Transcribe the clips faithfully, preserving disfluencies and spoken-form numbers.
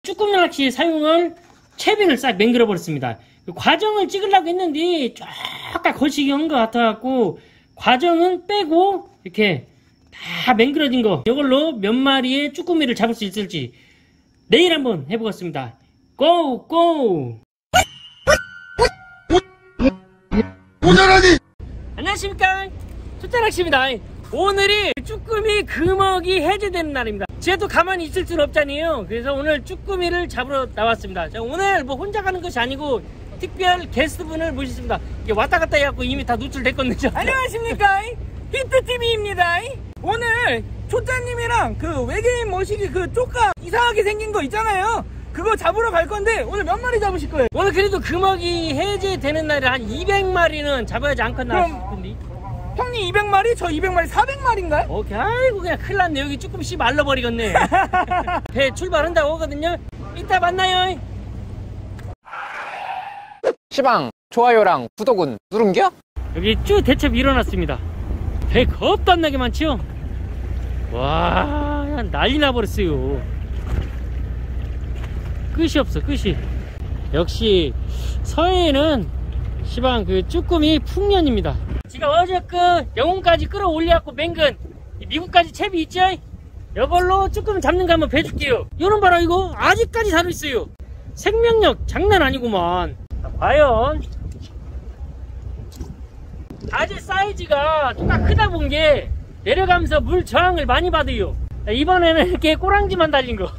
쭈꾸미 낚시에 사용할 채비를 싹 맹글어 버렸습니다. 과정을 찍으려고 했는데 조금 거시기 한 것 같아갖고 과정은 빼고 이렇게 다 맹글어진 거, 이걸로 몇 마리의 쭈꾸미를 잡을 수 있을지 내일 한번 해보겠습니다. 고! 고! 오전하니! 안녕하십니까, 초짜낚시입니다. 오늘이 쭈꾸미 금어기 해제되는 날입니다. 쟤도 가만히 있을 순 없잖아요. 그래서 오늘 쭈꾸미를 잡으러 나왔습니다. 자, 오늘 뭐 혼자 가는 것이 아니고 특별 게스트분을 모셨습니다. 이게 왔다 갔다 해갖고 이미 다 노출됐거든요. 안녕하십니까, 히트티비입니다. 오늘 초짜님이랑 그 외계인 머시기 그 쪼까 이상하게 생긴 거 있잖아요, 그거 잡으러 갈 건데 오늘 몇 마리 잡으실 거예요? 오늘 그래도 금어기 해제되는 날에 한 이백 마리는 잡아야지 않겠나 싶은데. 형님 이백 마리, 저 이백 마리, 사백 마리인가요? 오케이. 아이고 그냥 큰일 났네. 여기 조금씩 말라버리겠네. 배 출발한다고 하거든요. 이따 만나요. 시방 좋아요랑 구독은 누른겨? 여기 쭉 대첩 일어났습니다. 배 겁도 안 나게 많지요? 와, 그냥 난리 나버렸어요. 끝이 없어, 끝이. 역시 서해에는 시방 그 쭈꾸미 풍년입니다. 제가 어제 그 영혼까지 끌어올려갖고 맹근 미국까지 채비 있죠? 이걸로 쭈꾸미 잡는 거 한번 배줄게요. 요런 봐라, 이거 아직까지 살아있어요. 생명력 장난 아니구만. 자, 과연 아재 사이즈가 조금 크다 본 게 내려가면서 물 저항을 많이 받아요. 자, 이번에는 이렇게 꼬랑지만 달린 거.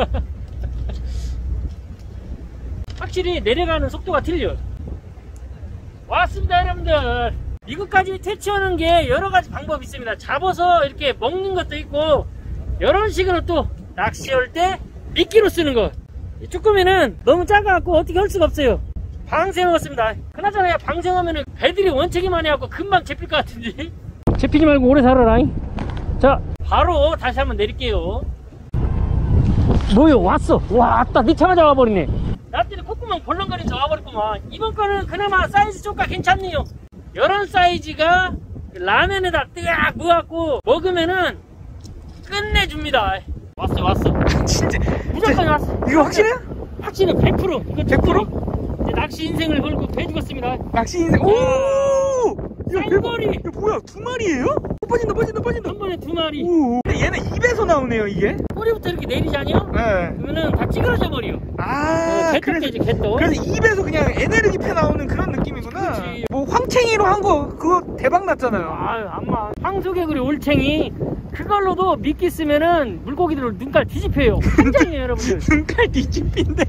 확실히 내려가는 속도가 틀려. 왔습니다, 여러분들. 미국까지 퇴치하는 게 여러가지 방법이 있습니다. 잡아서 이렇게 먹는 것도 있고, 이런 식으로 또 낚시할 때 미끼로 쓰는 거. 이 쭈꾸미는 너무 작아갖고 어떻게 할 수가 없어요. 방생하겠습니다. 그나저나 방생하면은 배들이 원체기 많이 하고 금방 잡힐 것 같은데. 잡히지 말고 오래 살아라. 자, 바로 다시 한번 내릴게요. 뭐요? 왔어. 왔다. 늦자마자 와버리네. 나한테는 콧구멍 벌렁거리면서 와버렸구만. 이번 거는 그나마 사이즈 조금 괜찮네요. 이런 사이즈가 라면에다 뜨악 무갖고 먹으면은 끝내줍니다. 왔어, 왔어. 진짜 무조건 왔어. 이거 확실해요? 확실해. 백 퍼센트. 이거 백 퍼센트? 이제 낚시 인생을 걸고 배 죽었습니다. 낚시 인생. 오! 이거 쌍거리. 이거 뭐야? 두 마리예요? 어, 빠진다, 빠진다, 빠진다. 한 번에 두 마리. 오. 근데 얘는 입에서 나오네요, 이게. 꼬리부터 이렇게 내리자니요? 네. 그러면은 다 찌그러져 버려. 아, 어, 그래서, 개떡되지, 개떡. 그래서 입에서 그냥 에네르기 패 나오는 그런 느낌이구나. 그렇지. 뭐 황챙이로 한 거 그거 대박 났잖아요. 아유, 암마. 황소개구리 올챙이. 그걸로도 미끼 쓰면은 물고기들 눈깔 뒤집혀요. 굉장해요, 여러분들. 눈깔 뒤집힌데.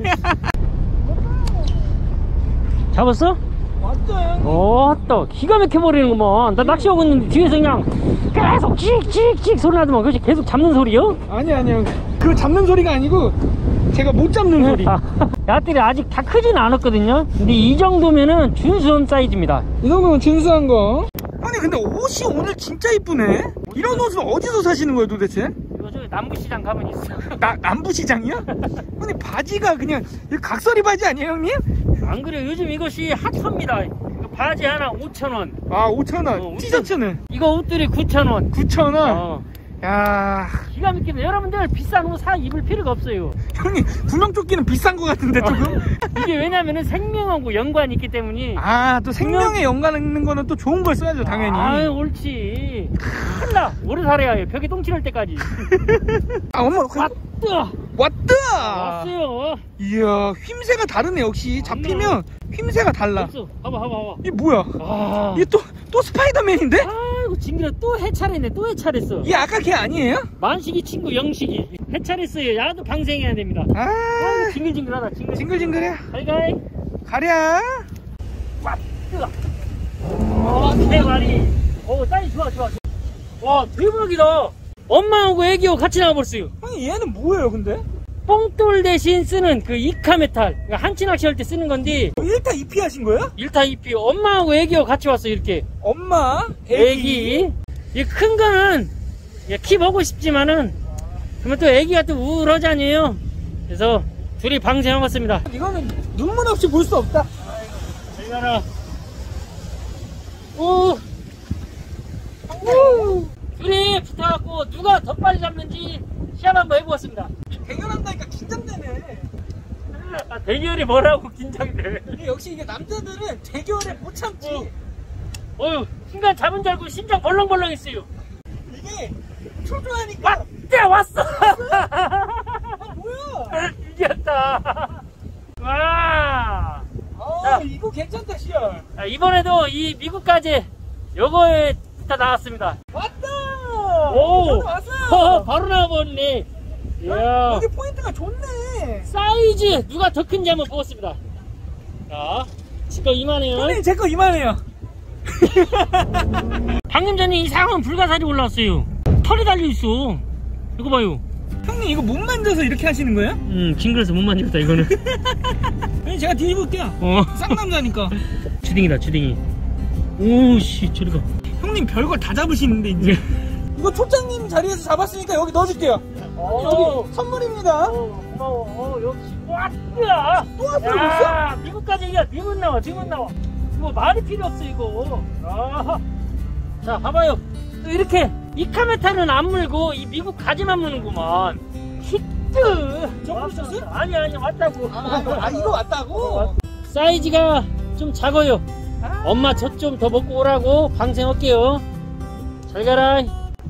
잡았어? 맞죠, 형님? 어, 또 기가 막혀버리는구먼. 나 낚시하고 있는데 뒤에서 그냥 계속 칙칙칙 소리 나더만. 그렇지, 계속 잡는 소리요? 아니, 아니요. 그거 잡는 소리가 아니고 제가 못 잡는 소리. 야들이 아직 다 크진 않았거든요. 근데 이 정도면은 준수한 사이즈입니다. 이 정도면 준수한 거. 아니, 근데 옷이 오늘 진짜 이쁘네. 이런 옷은 어디서 사시는 거예요, 도대체? 이거 저기 남부시장 가면 있어. 나, 남부시장이요? 아니, 바지가 그냥 각설이 바지 아니에요, 형님? 안 그래요? 요즘 이것이 핫합니다. 이거 바지 하나 오천 원. 아, 오천 원. 어, 티셔츠는? 이거 옷들이 구천 원. 구천 원? 어. 야, 기가 막힙니다. 여러분들 비싼 옷 사 입을 필요가 없어요. 형님, 구명조끼는 비싼 거 같은데, 조금? 이게 왜냐면은 생명하고 연관이 있기 때문에. 아, 또 생명에 연관 있는 거는 또 좋은 걸 써야죠, 당연히. 아유, 옳지. 큰일 나. 오래 살아야 해. 벽에 똥칠할 때까지. 아, 엄마. 왔다. 왔다! 왔어요. 이야, 휘임새가 다르네, 역시. 잡히면 휘임새가 달라. 없어. 봐봐, 봐봐, 봐봐. 이게 뭐야? 아. 이게 또, 또 스파이더맨인데? 아이고, 징그러. 또 해찰했네. 또 해찰했어. 이게 아까 걔 아니에요? 만식이 친구 영식이. 해찰했어요. 야도 방생해야 됩니다. 아, 아이고, 징글징글하다. 징글. 징글징글해. 가이가이. 가랴. 왔다. 어, 세 마리. 오, 사이즈 좋아, 좋아, 좋아. 와, 대박이다. 엄마하고 애기하고 같이 나와버렸어요. 아니, 얘는 뭐예요, 근데? 뽕돌 대신 쓰는 그 이카메탈. 그러니까 한치 낚시할 때 쓰는 건데. 일 타 이 피 하신 거예요? 일 타 이 피. 엄마하고 애기하고 같이 왔어, 이렇게. 엄마, 애기. 애기. 이 큰 거는 키 보고 싶지만은, 그러면 또 애기가 또 우울하잖아요. 그래서 둘이 방생하고 왔습니다. 이거는 눈물 없이 볼 수 없다. 잘 가라. 오. 오. 둘이 붙어갖고 누가 더 빨리 잡는지 시합 한번 해보겠습니다. 대결한다니까 긴장되네. 대결이 뭐라고 긴장돼. 이게 역시 이게 남자들은 대결에 못 참지. 어. 어휴, 순간 잡은 줄 알고 심장 벌렁벌렁했어요. 이게 초조하니까. 왔다 왔어. 아, 뭐야? 이겼다. 와. 아, 자. 이거 괜찮다, 시열. 자, 이번에도 이 미국까지 요거에 다 나왔습니다. 왔다! 오, 저도 왔어요! 허, 바로 나와버렸네. 이야. 여기 포인트가 좋네. 사이즈 누가 더 큰지 한번 보겠습니다. 자, 지금 이만해요. 형님, 제 거 이만해요. 방금 전에 이상한 불가사리 올라왔어요. 털이 달려있어. 이거 봐요. 형님, 이거 못 만져서 이렇게 하시는 거예요? 음, 징그러서 못 만지겠다 이거는. 형님, 제가 뒤집을게요. 어. 쌍남자니까. 주댕이다 주댕이. 오씨 저리가. 형님, 별걸 다 잡으시는데, 이제. 이거 초장님 자리에서 잡았으니까 여기 넣어줄게요. 어. 여기 선물입니다. 어, 고마워. 어, 역시 왔다. 또 왔어요, 벌써? 야, 미국까지 이겨. 미국 나와, 미국 나와. 이거 말이 필요 없어 이거. 아. 자, 봐봐요. 또 이렇게 이카메타는 안 물고 이 미국 가지만 무는구만. 히트. 저거 보셨어요? 아니 아니 왔다고. 아, 아, 이거 왔다고? 사이즈가 좀 작아요. 아. 엄마 젖 좀 더 먹고 오라고 방생할게요. 잘 가라.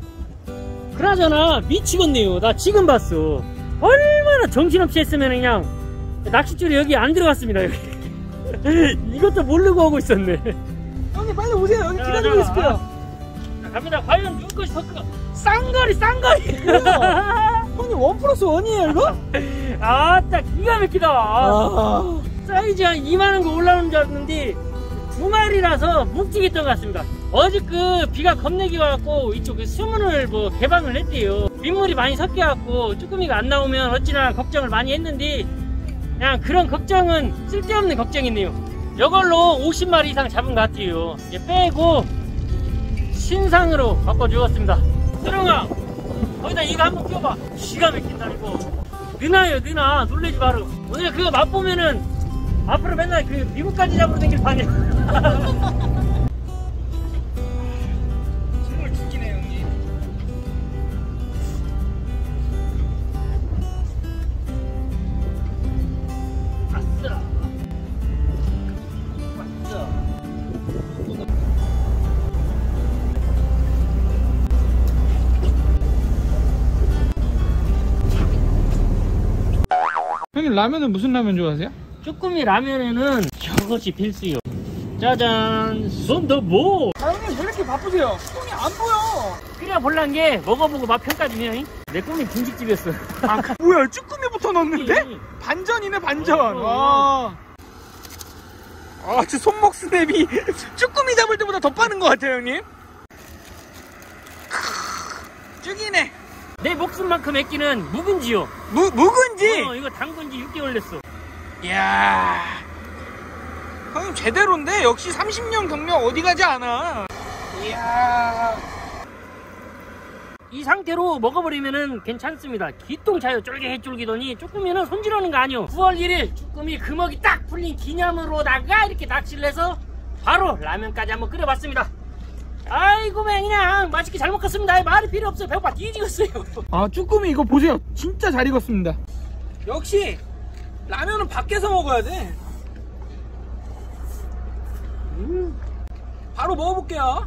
그나저나 미치겠네요. 나 지금 봤어. 얼마나 정신없이 했으면 그냥 낚싯줄이 여기 안 들어갔습니다. 여기. 이것도 모르고 오고 있었네. 형님, 빨리 오세요. 여기 자, 기다리고 자, 있을게요. 자, 갑니다. 과연 누구 것이 더 크가? 쌍거리 쌍거리. 형님, 원 플러스 원이에요, 이거? 아따 기가 막히다. 아. 사이즈 한 이만한 거 올라오는 줄 알았는데 두 마리라서 묵직했던 것 같습니다. 어제 그 비가 겁내기 와갖고 이쪽 그 수문을 뭐 개방을 했대요. 빗물이 많이 섞여갖고 쭈꾸미가 안 나오면 어찌나 걱정을 많이 했는데 그냥 그런 걱정은 쓸데없는 걱정이네요. 이걸로 오십 마리 이상 잡은 것 같아요. 이제 빼고 신상으로 바꿔주었습니다. 수령아 거기다 이거 한번 끼워봐. 기가 막힌다 이거. 느나요 느나. 놀래지 마라. 오늘 그거 맛보면은 앞으로 맨날 그 미국까지 잡으러 다닐 판이야. 정말 죽이네, 형님. 아싸. 아싸. 형님, 라면은 무슨 라면 좋아하세요? 쭈꾸미 라면에는 저것이 필수요. 짜잔, 썬더볼. 아, 형님, 왜 이렇게 바쁘세요? 형이 안 보여. 끓여 볼란 게 먹어보고 맛 평가주면 내 꿈이 분식집이었어. 아, 뭐야, 쭈꾸미부터 넣었는데? 음. 반전이네, 반전. 어, 어. 와. 아, 저 손목 스냅이 쭈꾸미 잡을 때보다 더 빠른 것 같아요, 형님. 크, 죽이네. 내 목숨만큼 애끼는 묵은지요. 무, 묵은지? 어, 이거 담근 지 육 개월 됐어. 이야. 형님, 제대로인데? 역시 삼십 년 경력 어디 가지 않아. 이야. 이 상태로 먹어버리면은 괜찮습니다. 기똥차요. 쫄깃쫄깃하니 쭈꾸미는 손질하는 거 아니요. 구월 일일 쭈꾸미 금어기 딱 풀린 기념으로다가 이렇게 낚시를 해서 바로 라면까지 한번 끓여봤습니다. 아이고 그냥 맛있게 잘 먹었습니다. 말이 필요 없어요. 배고파 뒤지겠어요. 아, 쭈꾸미 이거 보세요. 진짜 잘 익었습니다. 역시 라면은 밖에서 먹어야 돼. 음. 바로 먹어볼게요.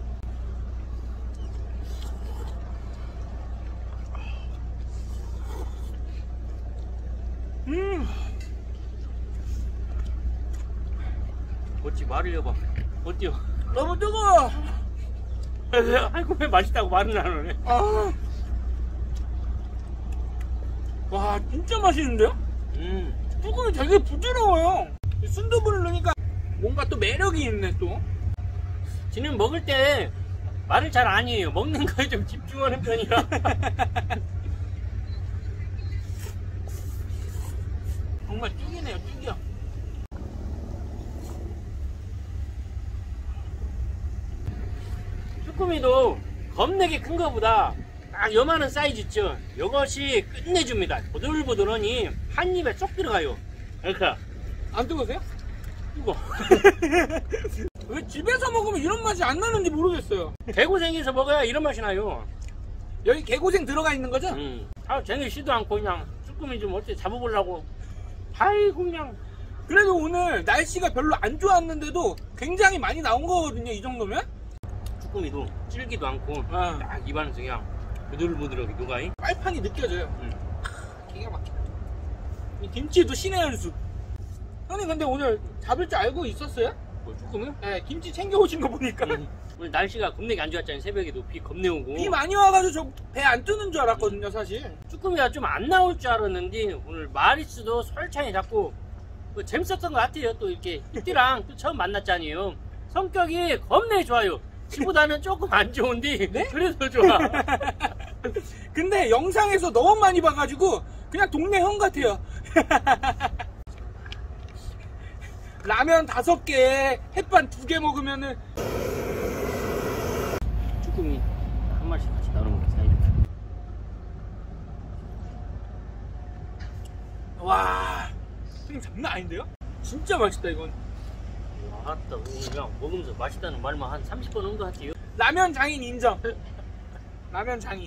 음. 어찌 말을 해봐. 어때요? 너무 뜨거워. 아이고 왜 맛있다고 말은 안 하네. 아. 와, 진짜 맛있는데요? 음. 쭈꾸미 되게 부드러워요. 순두부를 넣으니까 뭔가 또 매력이 있네 또. 지는 먹을 때 말을 잘 안 해요. 먹는 거에 좀 집중하는 편이라. 정말 쭈기네요, 쭈기야. 쭈꾸미도 겁나게 큰 거보다 딱 요만한 사이즈 있죠. 요것이 끝내줍니다. 보들보들하니 한 입에 쏙 들어가요. 그러니까 안 뜨거우세요? 이거 왜 집에서 먹으면 이런 맛이 안 나는지 모르겠어요. 개고생해서 먹어야 이런 맛이 나요. 여기 개고생 들어가 있는 거죠? 음. 아 쟁여 쉬도 않고 그냥 쭈꾸미 좀 어떻게 잡아보려고. 아이고 그냥 그래도 오늘 날씨가 별로 안 좋았는데도 굉장히 많이 나온 거거든요. 이 정도면. 쭈꾸미도 찔기도 않고 아. 딱 입안에서 그냥 부들부들하게 녹아이. 빨판이 느껴져요. 응. 기가 막혀. 이 김치도 신의 한 수. 형님 근데 오늘 잡을 줄 알고 있었어요? 뭐 쭈꾸미? 네, 김치 챙겨 오신 거 보니까. 응. 오늘 날씨가 겁내게 안 좋았잖아요. 새벽에도 비 겁내 오고. 비 많이 와가지고 저 배 안 뜨는 줄 알았거든요, 사실. 쭈꾸미가 좀 안 나올 줄 알았는데 오늘 마리수도 솔찬히 잡고 뭐 재밌었던 것 같아요. 또 이렇게 이띠랑 또 처음 만났잖아요. 성격이 겁내 좋아요. 지보다는 조금 안 좋은데 네? 그래도 좋아. 근데 영상에서 너무 많이 봐가지고 그냥 동네 형 같아요. 라면 다섯 개, 햇반 두 개 먹으면은. 쭈꾸미 한 마리씩 같이 나누는 거 사이좋게. 와, 형님 장난 아닌데요? 진짜 맛있다 이건. 아따 오늘 그냥 먹으면서 맛있다는 말만 한 삼십 번 정도 하지요. 라면 장인 인정. 라면 장인.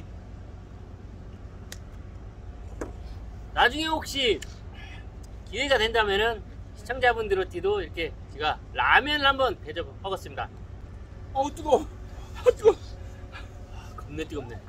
나중에 혹시 기회가 된다면은 시청자분들한테도 이렇게 제가 라면을 한번 대접하겠습니다. 어우 뜨거워. 어, 뜨거워. 아, 겁내 뜨겁네.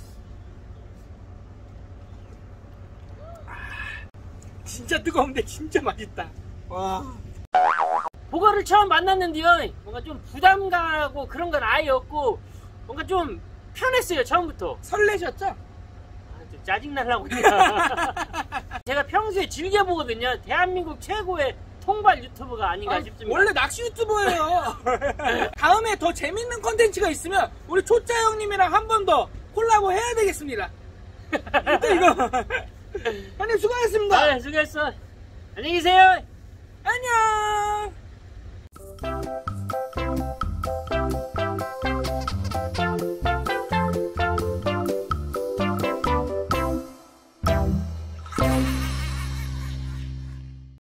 진짜 뜨거운데 진짜 맛있다. 와. 보거를 처음 만났는데요. 뭔가 좀 부담가고 그런 건 아예 없고 뭔가 좀 편했어요. 처음부터. 설레셨죠? 아, 좀 짜증나려고 그냥. 제가 평소에 즐겨보거든요. 대한민국 최고의 통발 유튜버가 아닌가 아, 싶습니다. 원래 낚시 유튜버예요. 다음에 더 재밌는 컨텐츠가 있으면 우리 초짜 형님이랑 한 번 더 콜라보 해야 되겠습니다. 또 이거. 형님 수고하셨습니다. 아, 수고했어. 안녕히 계세요. 안녕.